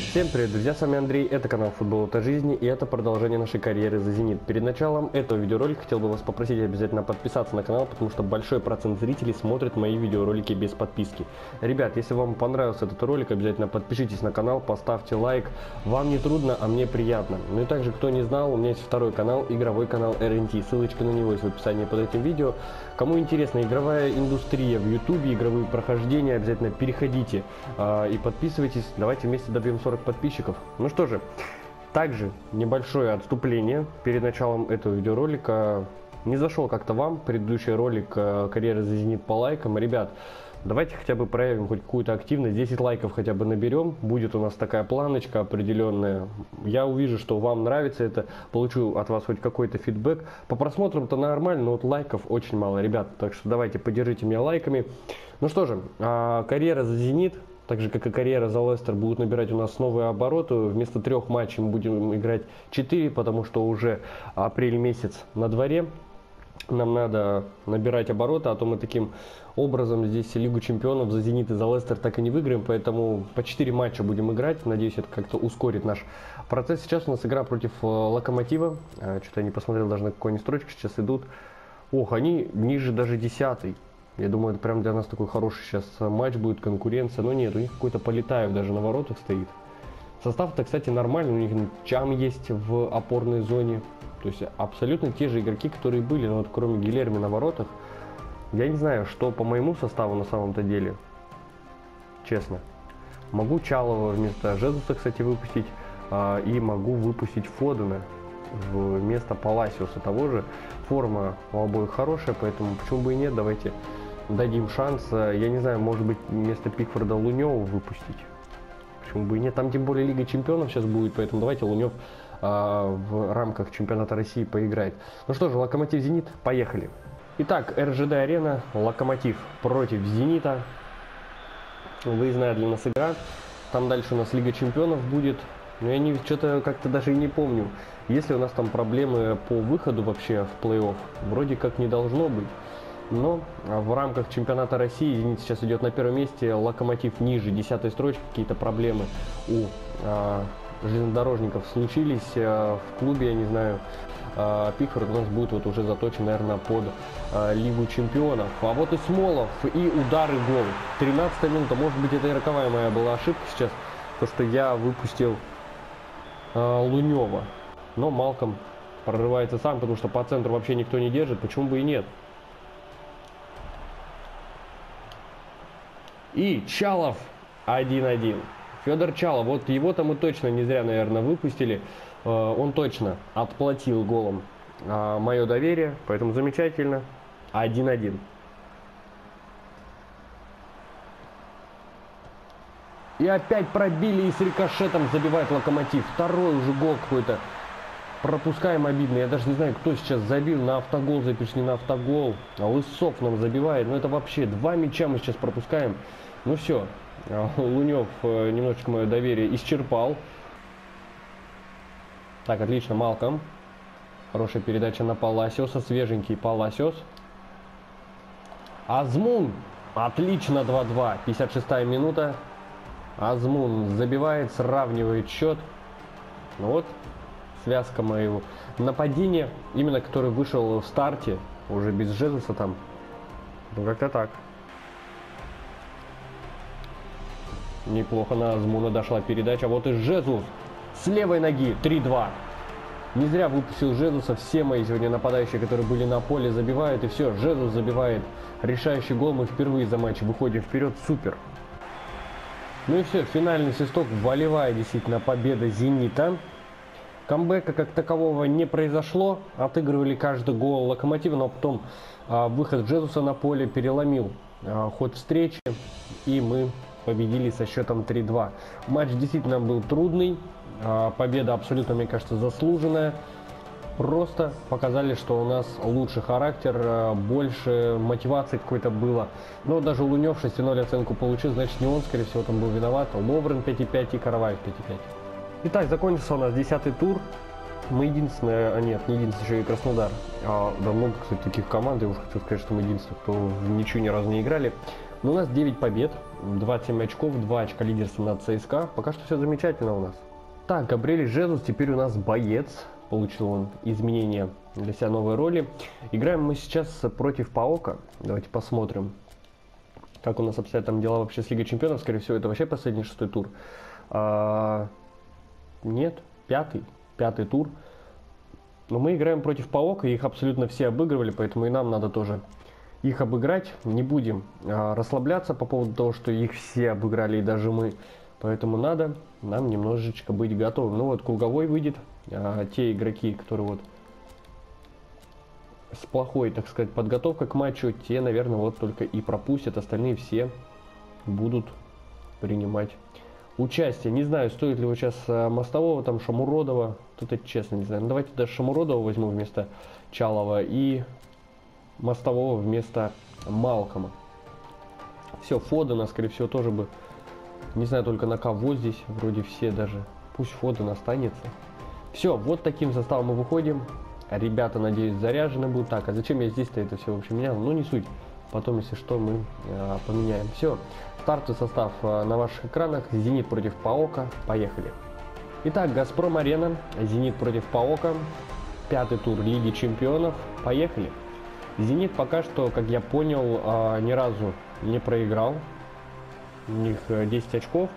Всем привет, друзья, с вами Андрей, это канал Футбол это жизни и это продолжение нашей карьеры за Зенит. Перед началом этого видеоролика хотел бы вас попросить обязательно подписаться на канал, потому что большой процент зрителей смотрит мои видеоролики без подписки. Ребят, если вам понравился этот ролик, обязательно подпишитесь на канал, поставьте лайк, вам не трудно, а мне приятно. Ну и также, кто не знал, у меня есть второй канал, игровой канал RNT, ссылочка на него есть в описании под этим видео. Кому интересна игровая индустрия в ютубе, игровые прохождения, обязательно переходите и подписывайтесь, давайте вместе добьем 40 подписчиков. Ну что же, также небольшое отступление перед началом этого видеоролика. Не зашел как-то вам предыдущий ролик карьеры за Зенит по лайкам. Ребят, давайте хотя бы проявим хоть какую-то активность, 10 лайков хотя бы наберем, будет у нас такая планочка определенная. Я увижу, что вам нравится это, получу от вас хоть какой-то фидбэк. По просмотрам-то нормально, но вот лайков очень мало, ребят, так что давайте поддержите меня лайками. Ну что же, карьера за Зенит, так же как и карьера за Лестер, будут набирать у нас новые обороты. Вместо 3 матчей мы будем играть 4, потому что уже апрель месяц на дворе. Нам надо набирать обороты, а то мы таким образом здесь Лигу чемпионов за Зенит и за Лестер так и не выиграем. Поэтому по 4 матча будем играть. Надеюсь, это как-то ускорит наш процесс. Сейчас у нас игра против Локомотива. Что-то я не посмотрел даже на какой они строчке сейчас идут. Ох, они ниже даже 10-й. Я думаю, это прям для нас такой хороший сейчас матч будет, конкуренция. Но нет, у них какой-то Полетаев даже на воротах стоит. Состав-то, кстати, нормальный. У них Чам есть в опорной зоне. То есть абсолютно те же игроки, которые были. Но вот кроме Гильерми на воротах, я не знаю, что по моему составу на самом-то деле. Честно. Могу Чалова вместо Жезуса, кстати, выпустить. И могу выпустить Фодена вместо Паласиуса того же. Форма у обоих хорошая, поэтому почему бы и нет. Давайте дадим шанс. Я не знаю, может быть, вместо Пикфорда Лунёва выпустить. Почему бы и нет. Там тем более Лига чемпионов сейчас будет, поэтому давайте Лунёв в рамках чемпионата России поиграет. Ну что же, Локомотив Зенит, поехали. Итак, РЖД Арена, Локомотив против Зенита. Выездная для нас игра. Там дальше у нас Лига чемпионов будет. Но я что-то как-то даже и не помню. Если у нас там проблемы по выходу вообще в плей-офф, вроде как не должно быть. Но в рамках чемпионата России Зенит сейчас идет на первом месте, Локомотив ниже 10-й строчки, какие-то проблемы у железнодорожников случились в клубе, я не знаю. Пикфорд у нас будет вот уже заточен, наверное, под Лигу чемпионов. А вот и Смолов, и удар, и гол. 13-я минута, может быть, это и роковая моя была ошибка сейчас, то что я выпустил Лунёва. Но Малком прорывается сам, потому что по центру вообще никто не держит, почему бы и нет. И Чалов 1-1. Федор Чалов, вот его-то мы точно не зря, наверное, выпустили. Он точно отплатил голом мое доверие, поэтому замечательно. 1-1. И опять пробили и с рикошетом забивает Локомотив. Второй уже гол какой-то. Пропускаем, обидно. Я даже не знаю, кто сейчас забил. На автогол запишли, на автогол. А Лысов нам забивает. Ну это вообще 2 мяча мы сейчас пропускаем. Ну все. Лунёв немножечко мое доверие исчерпал. Так, отлично, Малком. Хорошая передача на Паласиоса. Свеженький Паласиос. Азмун. Отлично, 2-2. 56-я минута. Азмун забивает, сравнивает счет. Ну вот. Связка моего нападения, именно который вышел в старте, уже без Жезуса там. Ну как-то так. Неплохо на Азмуна дошла передача. Вот и Жезус с левой ноги 3-2. Не зря выпустил Жезуса. Все мои сегодня нападающие, которые были на поле, забивают. И все, Жезус забивает решающий гол. Мы впервые за матч выходим вперед. Супер. Ну и все, финальный свисток. Волевая действительно победа Зенита. Камбэка как такового не произошло, отыгрывали каждый гол Локомотива, но потом выход Жезуса на поле переломил ход встречи, и мы победили со счетом 3-2. Матч действительно был трудный, победа абсолютно, мне кажется, заслуженная. Просто показали, что у нас лучший характер, больше мотивации какой-то было. Но даже Лунёв 6-0 оценку получил, значит не он, скорее всего, там был виноват. Ловрен 5,5 и Караваев 5,5. Итак, закончился у нас 10-й тур. Мы единственные, нет, не единственные, еще и Краснодар. Да много, кстати, таких команд. Я уже хотел сказать, что мы единственные, кто в ничью ни разу не играли. Но у нас 9 побед. 27 очков, 2 очка лидерства над ЦСКА. Пока что все замечательно у нас. Так, Габриэль Жезус теперь у нас боец. Получил он изменения для себя, новой роли. Играем мы сейчас против ПАОКа. Давайте посмотрим, как у нас обстоят там дела вообще с Лигой Чемпионов. Скорее всего, это вообще последний 6-й тур. Нет, 5-й тур. Но мы играем против ПАОКа, их абсолютно все обыгрывали, поэтому и нам надо тоже их обыграть. Не будем расслабляться по поводу того, что их все обыграли, и даже мы. Поэтому надо нам немножечко быть готовым. Ну вот, круговой выйдет. Те игроки, которые вот с плохой, так сказать, подготовкой к матчу, те, наверное, вот только и пропустят. Остальные все будут принимать участие. Не знаю, стоит ли вот сейчас Мостового, там Шамуродова. Тут это честно не знаю. Ну, давайте даже Шамуродова возьму вместо Чалова и Мостового вместо Малкома. Все, Фодена, скорее всего, тоже бы. Не знаю только на кого здесь. Вроде все даже. Пусть Фоден останется. Все, вот таким составом мы выходим. Ребята, надеюсь, заряжены будут. Так, а зачем я здесь-то это все вообще менял? Ну, не суть. Потом, если что, мы поменяем. Все, стартовый состав на ваших экранах. Зенит против ПАОКа. Поехали. Итак, Газпром Арена. Зенит против ПАОКа. 5-й тур Лиги Чемпионов. Поехали. Зенит пока что, как я понял, ни разу не проиграл. У них 10 очков.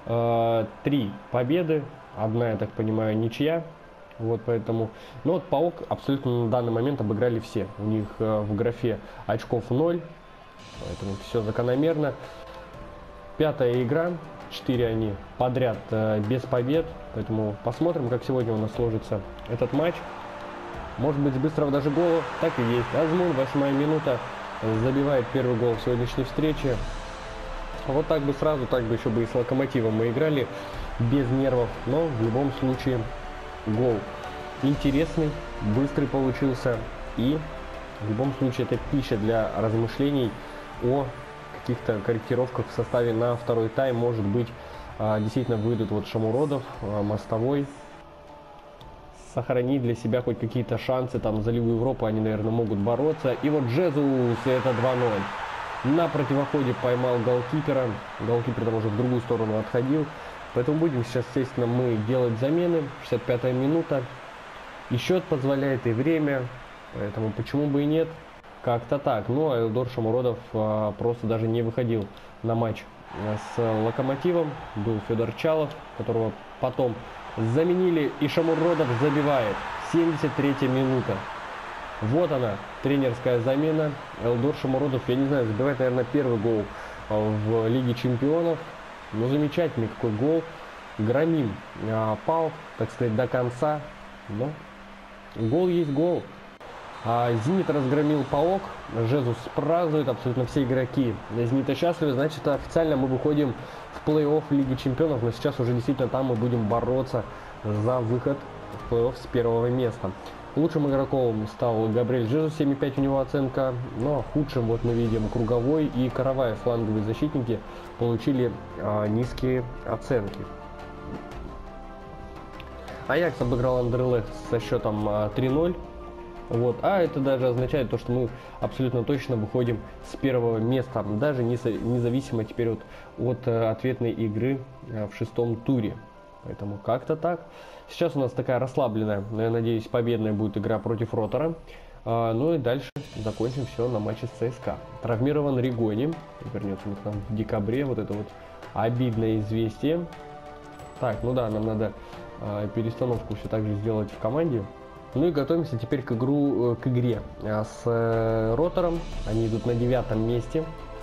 3 победы. Одна, я так понимаю, ничья. Вот поэтому. Но вот ПАОК абсолютно на данный момент обыграли все. У них в графе очков 0. Поэтому все закономерно. 5-я игра. 4 они подряд без побед. Поэтому посмотрим, как сегодня у нас сложится этот матч. Может быть, с быстрого даже гола. Так и есть. Азмун, 8-я минута, забивает первый гол в сегодняшней встрече. Вот так бы сразу, так бы еще бы и с Локомотивом мы играли. Без нервов. Но в любом случае гол интересный, быстрый получился. И в любом случае это пища для размышлений о каких-то корректировках в составе на второй тайм. Может быть, действительно выйдут вот Шамуродов, Мостовой. Сохранить для себя хоть какие-то шансы там за Лигу Европы, они, наверное, могут бороться. И вот Жезус, это 2-0. На противоходе поймал голкипера. Голкипер там уже в другую сторону отходил. Поэтому будем сейчас, естественно, мы делать замены. 65-я минута. И счет позволяет, и время. Поэтому почему бы и нет. Как-то так. Ну, а Элдор Шамуродов просто даже не выходил на матч с Локомотивом. Был Федор Чалов, которого потом заменили, и Шамуродов забивает. 73-я минута. Вот она, тренерская замена. Элдор Шамуродов, я не знаю, забивает, наверное, первый гол в Лиге Чемпионов. Ну, замечательный какой гол. Громим ПАОК, так сказать, до конца. Но гол есть гол. Зенит разгромил ПАОК. Жезус празднует, абсолютно все игроки Зенита счастливы. Значит, официально мы выходим в плей-офф Лиги Чемпионов. Но сейчас уже действительно там мы будем бороться за выход в плей-офф с первого места. Лучшим игроком стал Габриэль Жезус, 7,5 у него оценка. Но худшим, вот мы видим, Круговой и Караваев, фланговые защитники, получили низкие оценки. Аякс обыграл Андерлехт со счетом 3-0. Вот. А это даже означает то, что мы абсолютно точно выходим с первого места, даже независимо теперь от ответной игры в 6-м туре. Поэтому как-то так. Сейчас у нас такая расслабленная, но я надеюсь, победная будет игра против Ротора. Ну и дальше закончим все на матче с ЦСКА. Травмирован Ригони, вернется он к нам в декабре, вот это вот обидное известие. Так, ну да, нам надо перестановку все так же сделать в команде. Ну и готовимся теперь к игре с Ротором. Они идут на 9-м месте.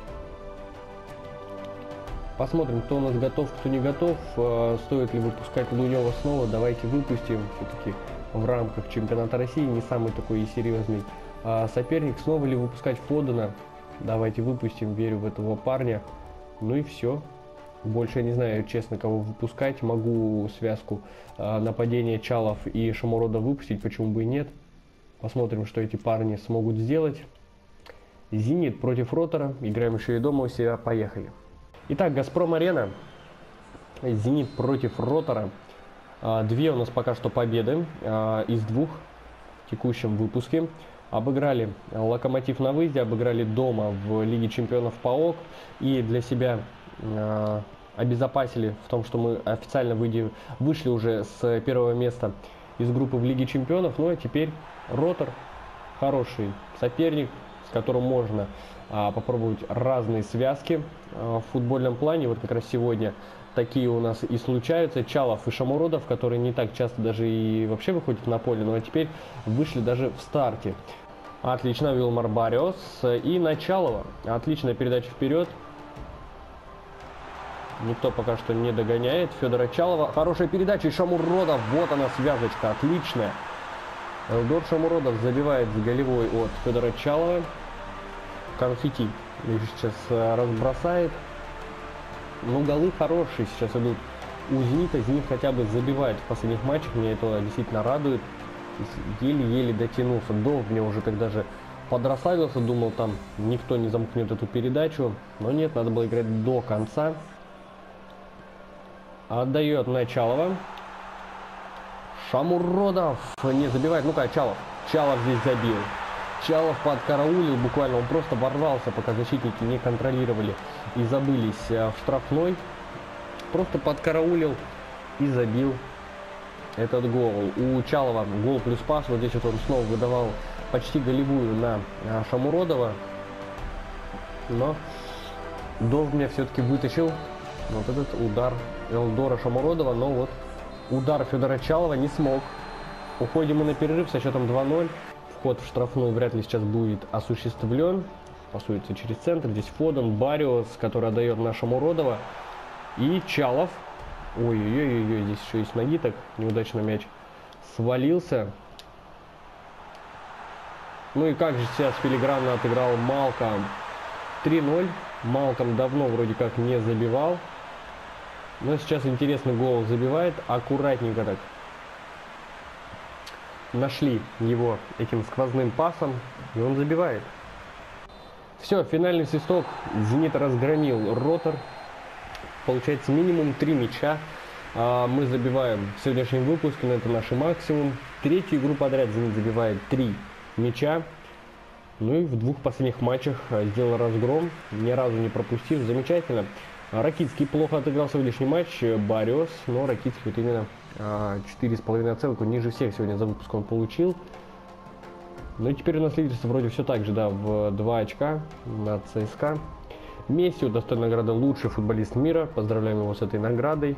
Посмотрим, кто у нас готов, кто не готов. Стоит ли выпускать Лунева снова. Давайте выпустим. Все-таки в рамках чемпионата России не самый такой и серьезный соперник. Снова ли выпускать Фодена? Давайте выпустим. Верю в этого парня. Ну и все. Больше я не знаю, честно, кого выпускать. Могу связку нападения Чалов и Шамурода выпустить, почему бы и нет. Посмотрим, что эти парни смогут сделать. Зенит против Ротора. Играем еще и дома у себя. Поехали. Итак, Газпром Арена. Зенит против Ротора. Две у нас пока что победы из двух в текущем выпуске. Обыграли Локомотив на выезде, обыграли дома в Лиге Чемпионов ПАОК. И для себя обезопасили в том, что мы официально вышли уже с первого места из группы в Лиге Чемпионов. Ну а теперь Ротор, хороший соперник, с которым можно попробовать разные связки в футбольном плане. Вот как раз сегодня такие у нас и случаются. Чалов и Шамуродов, которые не так часто даже и вообще выходят на поле, но теперь вышли даже в старте. Отлично, Вилмар Бариос и на Чалова. Отличная передача вперед. Никто пока что не догоняет Федора Чалова. Хорошая передача и Шамуродов. Вот она связочка, отличная. Элдор Шамуродов забивает с голевой от Федора Чалова. Конфетти сейчас разбросает. Ну, голы хорошие сейчас идут у Зенита. Зенит хотя бы забивает в последних матчах. Меня это действительно радует. Еле-еле дотянулся до меня уже, когда же подрасслабился. Думал, там никто не замкнет эту передачу. Но нет, надо было играть до конца. Отдает на Чалова. Шамуродов не забивает. Ну-ка, Чалов. Чалов здесь забил. Чалов подкараулил буквально. Он просто ворвался, пока защитники не контролировали и забылись в штрафной. Просто подкараулил и забил этот гол. У Чалова гол плюс пас. Вот здесь вот он снова выдавал почти голевую на Шамуродова. Но Довбня все-таки вытащил вот этот удар Элдора Шамуродова. Но вот удар Федора Чалова не смог. Уходим мы на перерыв со счетом 2-0. Вход в штрафную вряд ли сейчас будет осуществлен. Пасуется через центр. Здесь Фоден, Бариос, который отдает на Шамуродова. И Чалов. Ой-ой-ой, здесь еще и с ноги так неудачно мяч свалился. Ну и как же сейчас филигранно отыграл Малком. 3-0. Малком давно вроде как не забивал. Но сейчас интересный гол забивает. Аккуратненько так. Нашли его этим сквозным пасом. И он забивает. Все, финальный свисток. Зенит разгромил Ротор. Получается минимум 3 мяча. Мы забиваем в сегодняшнем выпуске. Но это наш максимум. Третью игру подряд Зенит забивает 3 мяча. Ну и в двух последних матчах сделал разгром, ни разу не пропустив. Замечательно. Ракитский плохо отыграл сегодняшний матч. Бариос, но Ракитский вот именно 4,5 оценку ниже всех сегодня за выпуск он получил. Ну и теперь у нас лидерство вроде все так же, да, в 2 очка над ЦСКА. Месси удостоен награды лучший футболист мира. Поздравляем его с этой наградой.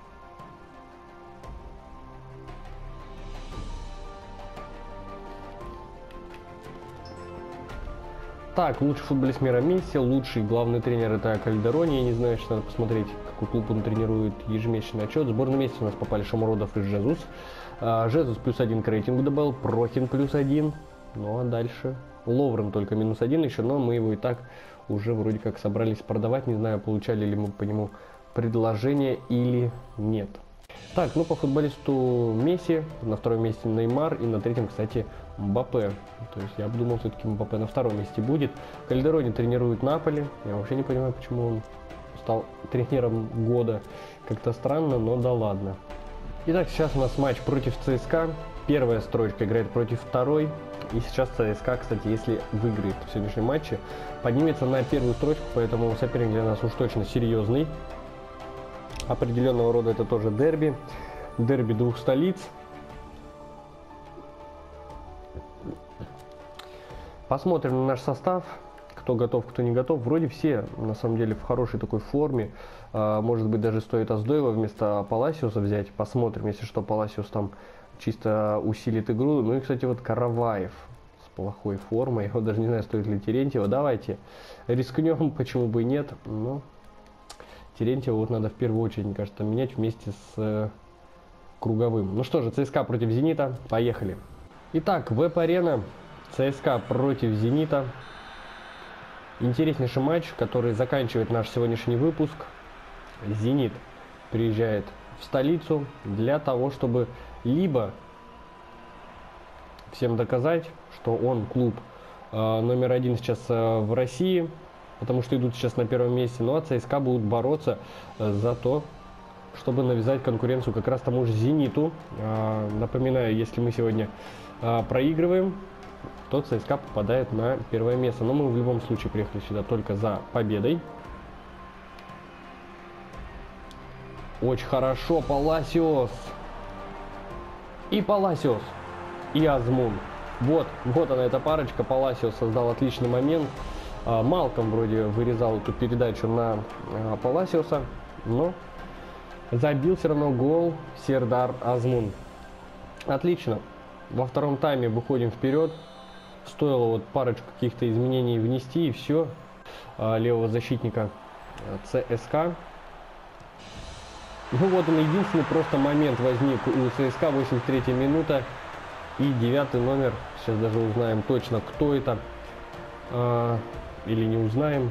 Так, лучший футболист мира Месси, лучший главный тренер это Кальдерони. Я не знаю, что надо посмотреть, какой клуб он тренирует, ежемесячный отчет. В сборную Месси у нас попали Шамуродов и Жезус. Жезус +1 к рейтингу добавил, Прохин +1. Ну а дальше Ловрен только -1 еще, но мы его и так уже вроде как собрались продавать. Не знаю, получали ли мы по нему предложение или нет. Так, ну по футболисту Месси, на втором месте Неймар и на третьем, кстати, Мбаппе. То есть я бы думал, все-таки Мбаппе на втором месте будет. Кальдерони тренирует Наполи. Я вообще не понимаю, почему он стал тренером года. Как-то странно, но да ладно. Итак, сейчас у нас матч против ЦСКА. Первая строчка играет против второй. И сейчас ЦСКА, кстати, если выиграет в сегодняшнем матче, поднимется на первую строчку. Поэтому соперник для нас уж точно серьезный. Определенного рода это тоже дерби. Дерби двух столиц. Посмотрим на наш состав. Кто готов, кто не готов. Вроде все, на самом деле, в хорошей такой форме. Может быть, даже стоит Аздоева вместо Паласиуса взять. Посмотрим, если что, Паласиус там чисто усилит игру. Ну и, кстати, вот Караваев с плохой формой. Я вот даже не знаю, стоит ли Терентьева. Давайте рискнем, почему бы и нет. Но Терентьева вот надо в первую очередь, мне кажется, менять вместе с Круговым. Ну что же, ЦСКА против Зенита. Поехали. Итак, Веб-арена. ЦСКА против Зенита. Интереснейший матч, который заканчивает наш сегодняшний выпуск. Зенит приезжает в столицу для того, чтобы либо всем доказать, что он клуб номер 1 сейчас в России, потому что идут сейчас на первом месте, ну а ЦСКА будут бороться за то, чтобы навязать конкуренцию как раз тому же Зениту. Напоминаю, если мы сегодня проигрываем, то ЦСКА попадает на первое место. Но мы в любом случае приехали сюда только за победой. Очень хорошо, Паласиос. И Паласиос. И Азмун. Вот она эта парочка. Паласиос создал отличный момент. Малком вроде вырезал эту передачу на Паласиоса, но забил все равно гол Сердар Азмун. Отлично. Во втором тайме выходим вперед. Стоило вот парочку каких-то изменений внести, и все. Левого защитника ЦСКА. Ну вот он, единственный просто момент возник у ЦСКА. 83-я минута. И 9-й номер. Сейчас даже узнаем точно, кто это. Или не узнаем.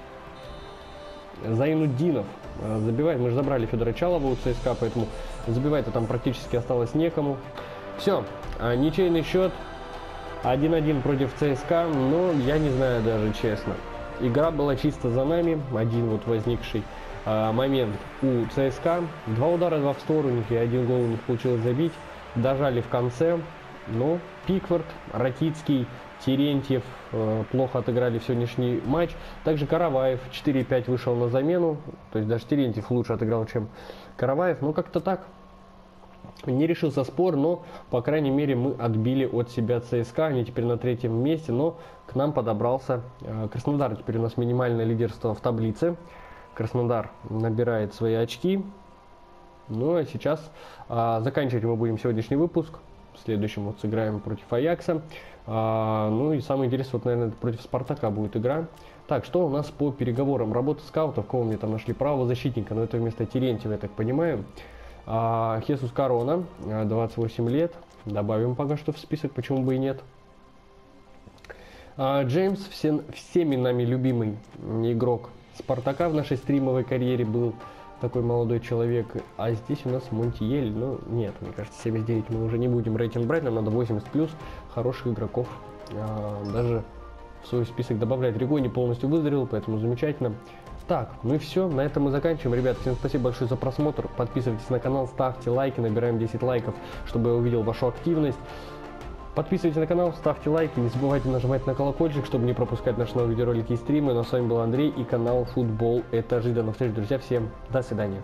Зайнуддинов забивает. Мы же забрали Федора Чалова у ЦСКА, поэтому забивать-то там практически осталось некому. Все. Ничейный счет. 1-1 против ЦСКА. Но я не знаю даже, честно. Игра была чисто за нами. Один вот возникший момент у ЦСКА. 2 удара, 2 в сторону, и 1 гол у них получилось забить. Дожали в конце. Но Пикфорд, Ракицкий, Терентьев плохо отыграли в сегодняшний матч. Также Караваев 4-5 вышел на замену. То есть даже Терентьев лучше отыграл, чем Караваев. Ну как-то так. Не решился спор, но, по крайней мере, мы отбили от себя ЦСКА. Они теперь на 3-м месте, но к нам подобрался Краснодар. Теперь у нас минимальное лидерство в таблице. Краснодар набирает свои очки. Ну а сейчас заканчивать мы будем сегодняшний выпуск. В следующем вот сыграем против Аякса. Ну и самое интересное, вот, наверное, против Спартака будет игра. Так, что у нас по переговорам? Работа скаутов, кого мне там нашли? Правого защитника, но это вместо Терентьева, я так понимаю. Хесус Корона, 28 лет. Добавим пока что в список, почему бы и нет. Джеймс, всеми нами любимый игрок Спартака в нашей стримовой карьере был такой молодой человек. А здесь у нас Монтиель. Ну, нет, мне кажется, 79 мы уже не будем рейтинг брать. Нам надо 80+, хороших игроков даже в свой список добавлять. Ригони полностью выздоровел, поэтому замечательно. Так, ну и все, на этом мы заканчиваем. Ребят, всем спасибо большое за просмотр. Подписывайтесь на канал, ставьте лайки, набираем 10 лайков, чтобы я увидел вашу активность. Подписывайтесь на канал, ставьте лайки, не забывайте нажимать на колокольчик, чтобы не пропускать наши новые видеоролики и стримы. Ну а с вами был Андрей и канал Футбол Это Жизнь. До новых встреч, друзья, всем до свидания.